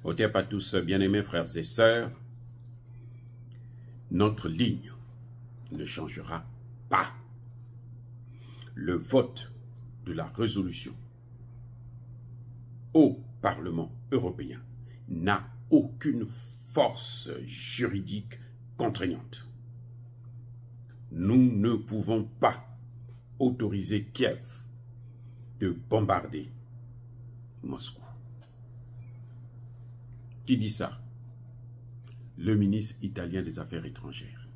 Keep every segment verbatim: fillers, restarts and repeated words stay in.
Otep à tous, bien-aimés frères et sœurs, notre ligne ne changera pas. Le vote de la résolution au Parlement européen n'a aucune force juridique contraignante. Nous ne pouvons pas autoriser Kiev de bombarder Moscou. Qui dit ça? Le ministre italien des Affaires étrangères.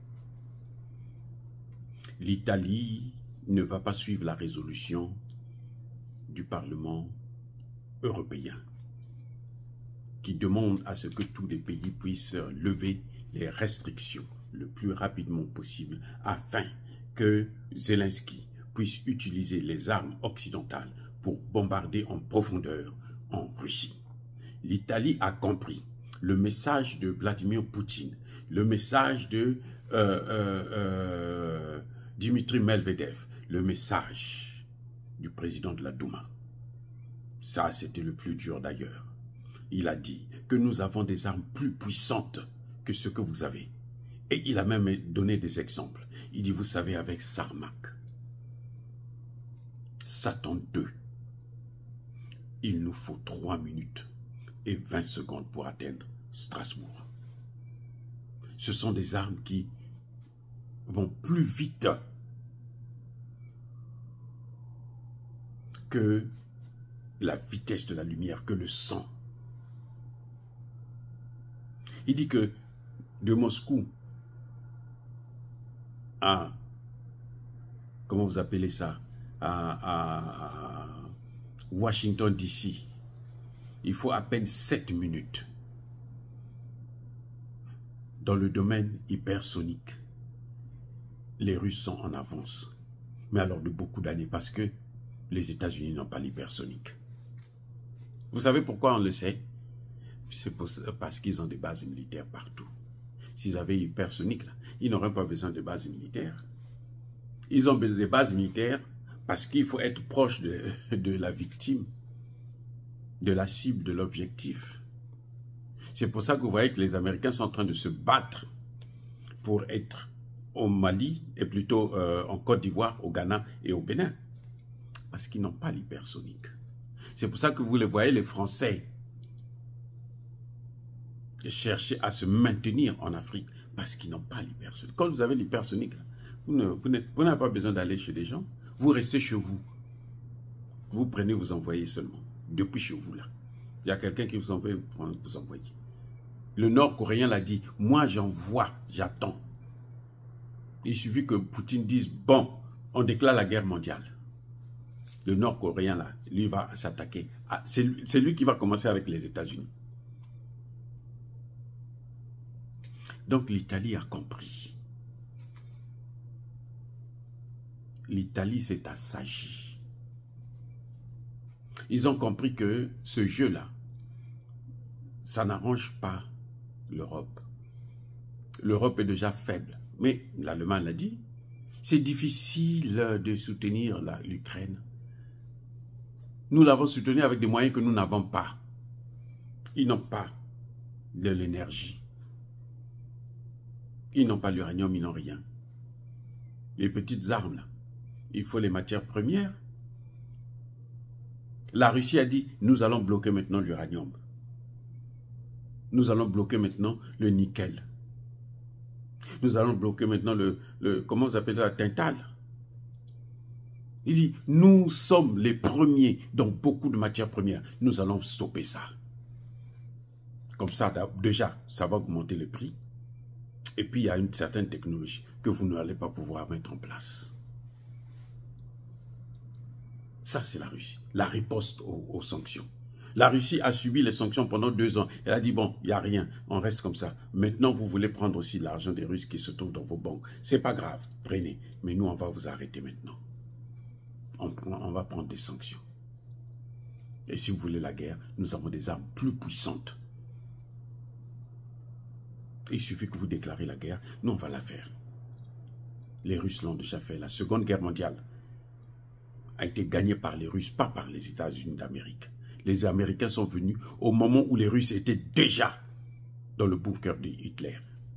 L'Italie ne va pas suivre la résolution du Parlement européen qui demande à ce que tous les pays puissent lever les restrictions le plus rapidement possible afin que Zelensky puisse utiliser les armes occidentales pour bombarder en profondeur en Russie. L'Italie a compris le message de Vladimir Poutine, le message de euh, euh, euh, Dimitri Medvedev, le message du président de la Douma. Ça, c'était le plus dur d'ailleurs. Il a dit que nous avons des armes plus puissantes que ce que vous avez. Et il a même donné des exemples. Il dit, vous savez, avec Sarmak, Satan deux, il nous faut trois minutes et vingt secondes pour atteindre Strasbourg. Ce sont des armes qui vont plus vite que la vitesse de la lumière, que le sang. Il dit que de Moscou à, comment vous appelez ça, à, à, à Washington D C, il faut à peine sept minutes. Dans le domaine hypersonique, les Russes sont en avance. Mais alors de beaucoup d'années, parce que les États-Unis n'ont pas l'hypersonique. Vous savez pourquoi on le sait? C'est parce qu'ils ont des bases militaires partout. S'ils avaient hypersonique, là, ils n'auraient pas besoin de bases militaires. Ils ont besoin des bases militaires parce qu'il faut être proche de, de la victime, de la cible, de l'objectif. C'est pour ça que vous voyez que les Américains sont en train de se battre pour être au Mali, et plutôt euh, en Côte d'Ivoire, au Ghana et au Bénin. Parce qu'ils n'ont pas l'hypersonique. C'est pour ça que vous les voyez, les Français, chercher à se maintenir en Afrique, parce qu'ils n'ont pas l'hypersonique. Quand vous avez l'hypersonique, vous n'avez vous pas besoin d'aller chez des gens, vous restez chez vous. Vous prenez, vous envoyez seulement, depuis chez vous là. Il y a quelqu'un qui vous envoie, vous envoyez. Le Nord-Coréen l'a dit, moi j'envoie, j'attends. Il suffit que Poutine dise, bon, on déclare la guerre mondiale. Le Nord-Coréen là, lui va s'attaquer. C'est lui qui va commencer avec les États-Unis. Donc l'Italie a compris. L'Italie s'est assagie. Ils ont compris que ce jeu-là, ça n'arrange pas l'Europe. L'Europe est déjà faible. Mais l'Allemagne l'a dit, c'est difficile de soutenir l'Ukraine. Nous l'avons soutenu avec des moyens que nous n'avons pas. Ils n'ont pas de l'énergie. Ils n'ont pas l'uranium, ils n'ont rien. Les petites armes, là, il faut les matières premières. La Russie a dit, nous allons bloquer maintenant l'uranium. Nous allons bloquer maintenant le nickel. Nous allons bloquer maintenant le, le comment vous appelez ça, la tintale. Il dit, nous sommes les premiers dans beaucoup de matières premières. Nous allons stopper ça. Comme ça, déjà, ça va augmenter le prix. Et puis, il y a une certaine technologie que vous n'allez pas pouvoir mettre en place. Ça, c'est la Russie. La riposte aux, aux sanctions. La Russie a subi les sanctions pendant deux ans. Elle a dit, bon, il n'y a rien, on reste comme ça. Maintenant, vous voulez prendre aussi l'argent des Russes qui se trouve dans vos banques. C'est pas grave, prenez. Mais nous, on va vous arrêter maintenant. On, on va prendre des sanctions. Et si vous voulez la guerre, nous avons des armes plus puissantes. Il suffit que vous déclarez la guerre, nous on va la faire. Les Russes l'ont déjà fait. La Seconde Guerre mondiale a été gagnée par les Russes, pas par les États-Unis d'Amérique. Les Américains sont venus au moment où les Russes étaient déjà dans le bunker de Hitler.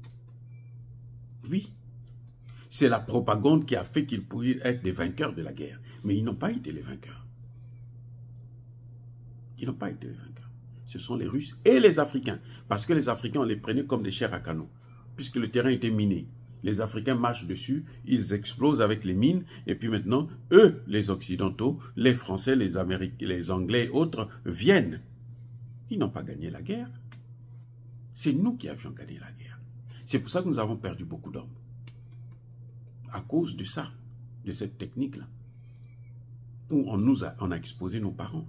Oui, c'est la propagande qui a fait qu'ils pouvaient être des vainqueurs de la guerre. Mais ils n'ont pas été les vainqueurs. Ils n'ont pas été les vainqueurs. Ce sont les Russes et les Africains. Parce que les Africains, on les prenait comme des chairs à canon. Puisque le terrain était miné. Les Africains marchent dessus, ils explosent avec les mines. Et puis maintenant, eux, les Occidentaux, les Français, les Américains, les Anglais et autres, viennent. Ils n'ont pas gagné la guerre. C'est nous qui avions gagné la guerre. C'est pour ça que nous avons perdu beaucoup d'hommes. À cause de ça, de cette technique-là, où on nous a, on a exposé nos parents.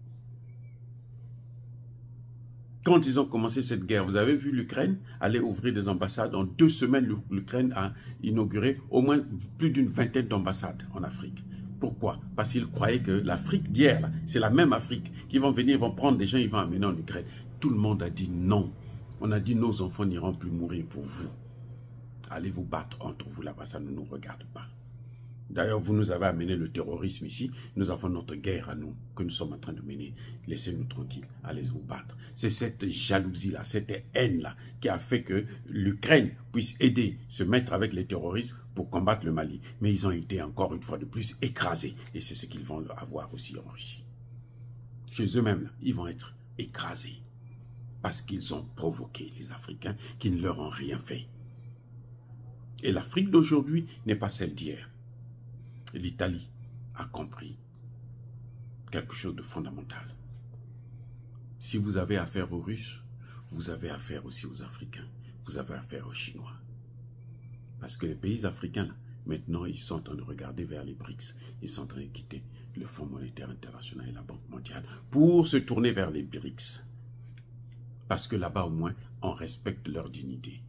Quand ils ont commencé cette guerre, vous avez vu l'Ukraine aller ouvrir des ambassades. En deux semaines, l'Ukraine a inauguré au moins plus d'une vingtaine d'ambassades en Afrique. Pourquoi? Parce qu'ils croyaient que l'Afrique d'hier, c'est la même Afrique, qui vont venir, ils vont prendre des gens, ils vont amener en Ukraine. Tout le monde a dit non. On a dit nos enfants n'iront plus mourir pour vous. Allez vous battre entre vous là-bas, ça ne nous regarde pas. D'ailleurs, vous nous avez amené le terrorisme ici. Nous avons notre guerre à nous, que nous sommes en train de mener. Laissez-nous tranquilles, allez vous battre. C'est cette jalousie-là, cette haine-là, qui a fait que l'Ukraine puisse aider, se mettre avec les terroristes pour combattre le Mali. Mais ils ont été encore une fois de plus écrasés. Et c'est ce qu'ils vont avoir aussi en Russie. Chez eux-mêmes, ils vont être écrasés. Parce qu'ils ont provoqué les Africains qui ne leur ont rien fait. Et l'Afrique d'aujourd'hui n'est pas celle d'hier. L'Italie a compris quelque chose de fondamental. Si vous avez affaire aux Russes, vous avez affaire aussi aux Africains. Vous avez affaire aux Chinois. Parce que les pays africains, là, maintenant, ils sont en train de regarder vers les BRICS. Ils sont en train de quitter le Fonds monétaire international et la Banque mondiale pour se tourner vers les BRICS. Parce que là-bas, au moins, on respecte leur dignité.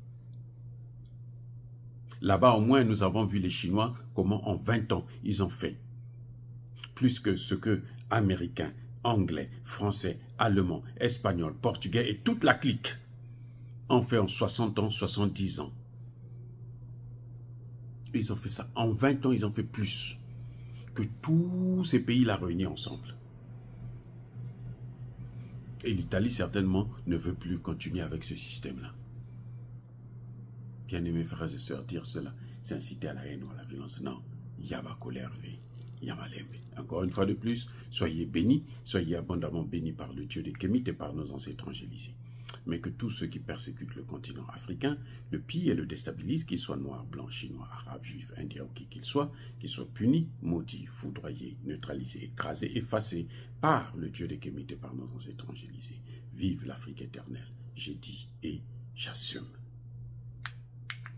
Là-bas, au moins, nous avons vu les Chinois, comment en vingt ans, ils ont fait. Plus que ce que Américains, Anglais, Français, Allemands, Espagnols, Portugais et toute la clique ont fait en soixante ans, soixante-dix ans. Ils ont fait ça. En vingt ans, ils ont fait plus que tous ces pays-là réunis ensemble. Et l'Italie, certainement, ne veut plus continuer avec ce système-là. Bien-aimés frères et sœurs, dire cela, c'est inciter à la haine ou à la violence. Non, Yaba colère, Yamalembe. Encore une fois de plus, soyez bénis, soyez abondamment bénis par le Dieu des Kémites et par nos ancêtres angélisés. Mais que tous ceux qui persécutent le continent africain, le pillent et le déstabilisent, qu'ils soient noirs, blancs, chinois, arabes, juifs, indiens ou qui qu'ils soient, qu'ils soient punis, maudits, foudroyés, neutralisés, écrasés, effacés par le Dieu des Kémites et par nos ancêtres angélisés. Vive l'Afrique éternelle, j'ai dit et j'assume.